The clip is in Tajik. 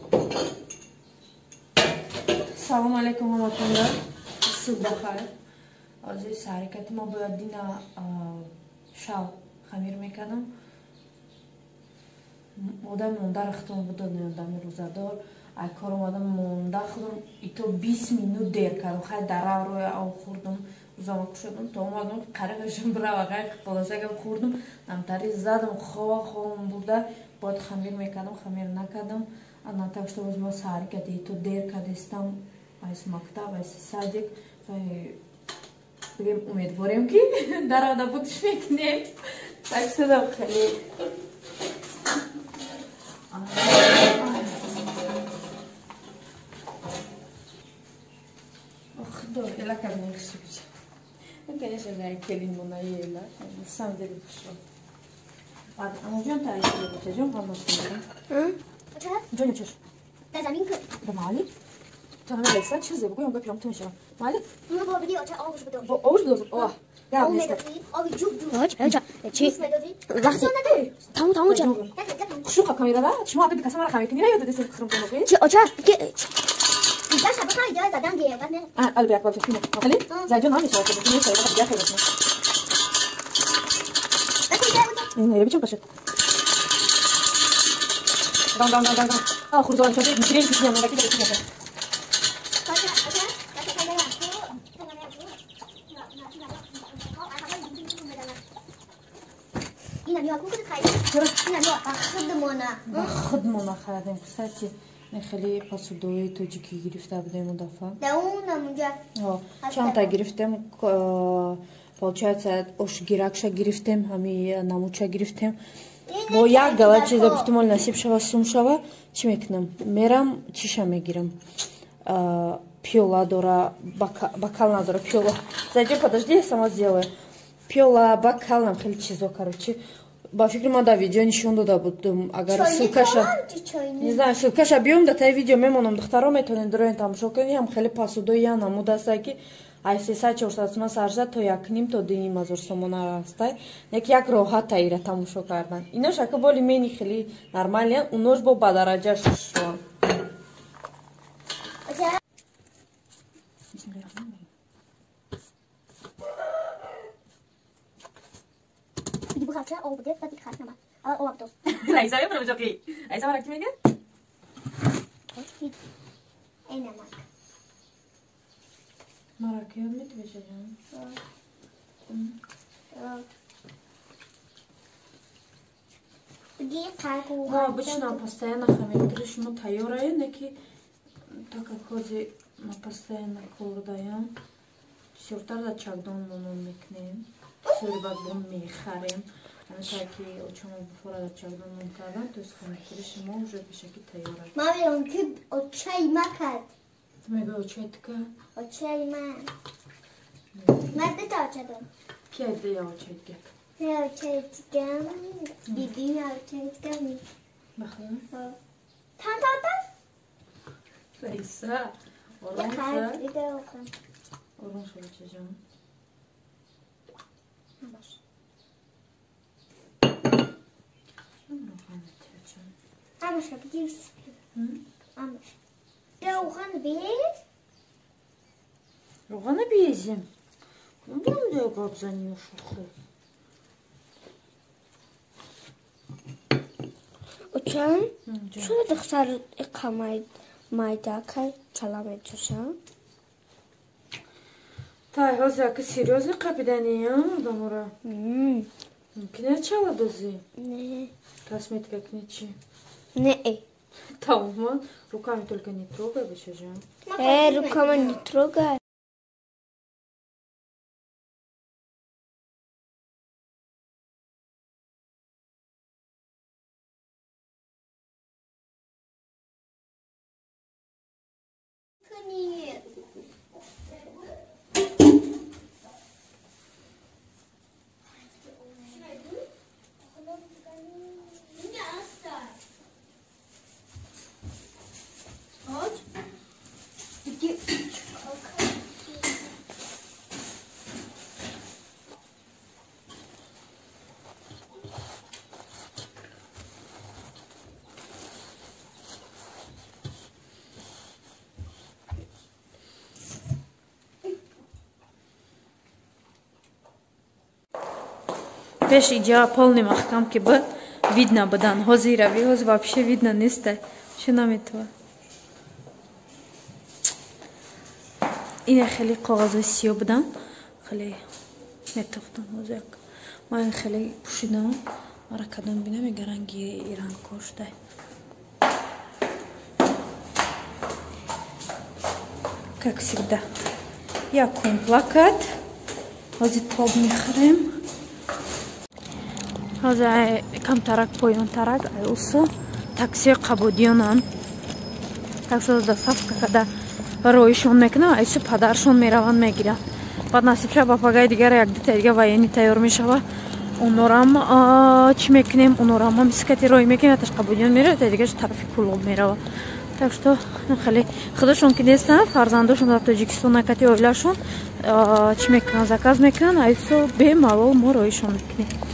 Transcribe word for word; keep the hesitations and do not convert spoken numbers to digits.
Салом алейкум ҳаматонда. Суд бахайр. Азиз ҳаракати ма бояд дина шав хамир мекардам. Одам монда рахтам будодам дами рӯзадор. Ай кор омадам монда худам ито бист минут дер кардам. Хай дара роя ав хурдам. Рӯзама кушадам то омадам қариғашам брава гай полосагам хурдам. Намтари задам хова ховам бурда. Бояд хамир мекардам, хамир накардам. Ана так што боз боз ҳаракати ито дер кардестам. Айс мактаб, айс садик. Бигем умедворим ки дарода будиш мекунем. Так шудам хеле. Ох, да, ела как не хсуч. Ну, конечно, я келин мона ела. На самом деле пришло. А, а можем та ела, можем вам машину? М? Почему? Джони чеш. Да заминка. Да мали. Canım Alexa çiziyor. Bugün ben plan tanışıyorum. Mali? Bunu bu biliyor. Çay avuç budur. Avuç budur. Oh. Ya biz. Abi cuk cuk. Aç. Aç. Çi. Vakti. Tamam tamam canım. Şu kamerada. Şu anda bir kamera kamera kini ya da desin kırım konu. Çi aç. Ya şabaka ya zaten diye bak ne. Ha al bir akbal fikrini. Bakali. Zaten ne yapıyorsun? Fikrini söyle bak ya kayırsın. Ne ne biçim kaşık? Dan dan dan dan. Ah kurdan çocuk müşteri fikrini yanındaki de fikrini. خودمون خریدیم. کساتی خیلی پاسودوی توجیکی گرفته بودیم اون دفعه. داون اونجا. ها. چند تا گرفتیم. Получается, ош гиракша гирифтем, ҳами намуча гирифтем. Бо як гала чиза эҳтимол насиб шава, сум шава, чӣ мекунам? Мерам, чиша мегирам. Пиёла дора, бокал надора, пиёла. Зайдём, подожди, я сама сделаю. Пиёла, бокал, нам хеле чизо, короче. Ба фикри ман да видео нишон дода будам. Агар ссилкаша, не знаю, ссилкаша биём да таи видео мемонам, духтаро метавонед дуроен тамошо кунед. Ҳам хеле пасудои я намудааста ки ай сесад чорсад сомон саржа то як ним то ду ним ҳазор сомона аста. Як як роҳат таира тамошо кардан. Инош ака боли мени хеле нормалиян, унош бо ба дараҷаш шуан. Bu kadar oldu diye tabii karşıma. Ama o vakti. Aysa yapar mı çok iyi? Aysa var aktif mi? Aynen bak. Merak etme diyeceğim. Где парку? Да, обычно постоянно хамитриш, но тайорая, неки така хози на постоянно кордаям. Сёртар да чагдон монон мекнем. Сёрбак бон мехарем. Ана таки очомо буфора да чагдон мон кардан, то есть хамитриш мо уже бешаки тайорая. Мами, он ки очай макад. Мега очай така. Очай ма. Мадde ta açadım. Piyade ya очай gel. Ya açay tıkan. Bibi ya açay tıkan. Bakalım. Tan tan tan. Aysa. Orange. Ya bir de okun. Orange açacağım. Baş. Ama şu bir yüz. Hı? Ama. Ya okun bir. Roğanı bezim. Bundan da qabzanıyor şuxu. Uçan? Şöyle dıxsar iqamay maydakay çalamet çuşan. Tay, hozir ki серьёзно qapidaniya damora. Hmm. Kine çala dozi. Ne? Косметика кничи. Ne? Tamam. Руками только не трогай, бачажа. Э, руками не трогай. Нет. пеш иҷа полни махкам ки ба видно будан ҳозирави ҳоз вообще видно неста шо наметова ина хеле коғозои сиё будан хеле метохтам ҳоз як ман хеле пушидам мара кадом бинам як ранги ранг коштай как всегда якум плакат ҳозир тоб мехарем ҳозир камтарак поёнтарак айусо такси қабудиёнам такшо да сафка када роишон мекунам айсо падаршон мераванд мегиранд баъд насибша ба пагаи дигар як дута дига военӣ тайёр мешава онорам чӣ мекунем онорам мисикати роҳӣ мекунем аташ қабудиён меравад та дигаш тарафи кулоб мерава так что хеле худошон ки нестанд фарзандошон дар тоҷикистон накати оилашон чӣ мекунанд заказ мекунанд айсо бемалол мо роҳишон мекунем